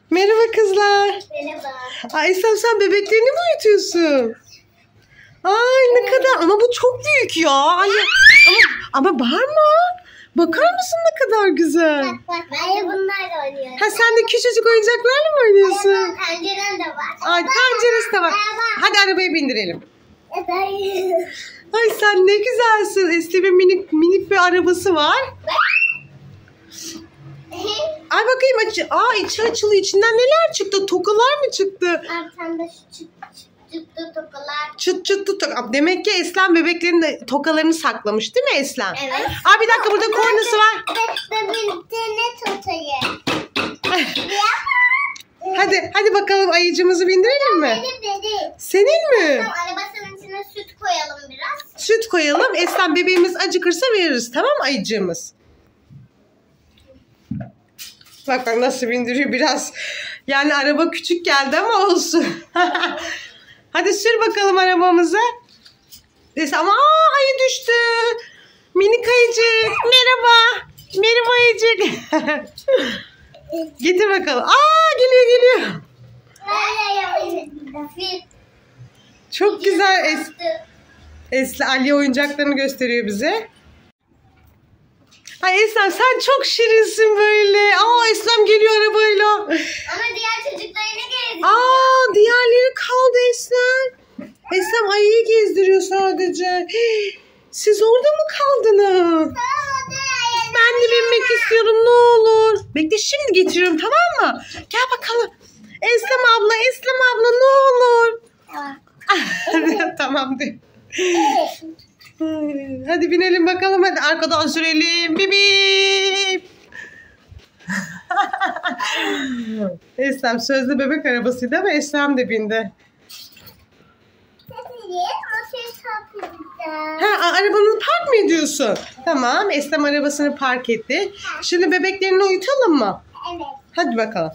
Merhaba kızlar. Merhaba. Ay Eslem, sen bebeklerini mi uyutuyorsun? Ay ne kadar, ama bu çok büyük ya. Ay, ama bağırma. Bakar mısın ne kadar güzel. Bak ben de bunlarla oynuyorum. Ha, sen de küçücük oyuncaklarla mı oynuyorsun? Pencerem de var. Ay penceresi de var. Hadi arabaya bindirelim. Ay sen ne güzelsin. Eslem'in minik bir arabası var. Ay bakayım, içi açılıyor. İçinden neler çıktı? Tokalar mı çıktı? Arkamda şu çıktı tokalar. Çıt çıt toka. Demek ki Eslem bebeklerin de tokalarını saklamış değil mi Eslem? Evet. Aa, bir dakika, burada kornası var. Ne totayı? Hadi bakalım, ayıcımızı bindirelim mi? Benim. Senin mi? Arabasının içine süt koyalım biraz. Süt koyalım. Eslem bebeğimiz acıkırsa veririz, tamam mı ayıcığımız? Bak nasıl bindiriyor biraz. Yani araba küçük geldi ama olsun. Hadi sür bakalım arabamıza. Ama ayı düştü. Minik ayıcık. Merhaba. Merhaba ayıcık. Getir bakalım. Geliyor. Çok güzel. Esra Ali oyuncaklarını gösteriyor bize. Ay Eslem, sen çok şirinsin böyle. Eslem geliyor arabayla. Ama diğer çocuklarını gezdi. Diğerleri kaldı Eslem. Eslem ayıyı gezdiriyor sadece. Siz orada mı kaldınız? Ben de binmek istiyorum, ne olur. Bekle, şimdi getiriyorum, tamam mı? Gel bakalım. Eslem abla ne olur. Tamam de. Hadi binelim bakalım, hadi arkadan sürelim. Bip bip. Eslem sözlü bebek arabasıydı ama Eslem de bindi. Arabanı park mı ediyorsun? Tamam, Eslem arabasını park etti. Şimdi bebeklerini uyutalım mı? Evet. Hadi bakalım.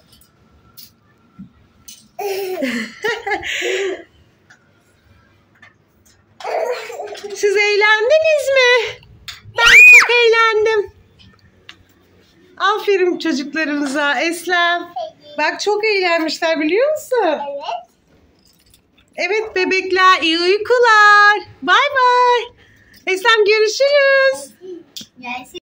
Siz eğlendiniz mi? Ben çok eğlendim. Aferin çocuklarımıza Eslem. Bak çok eğlenmişler, biliyor musun? Evet. Evet bebekler, iyi uykular. Bay bay. Eslem görüşürüz. Gelsin.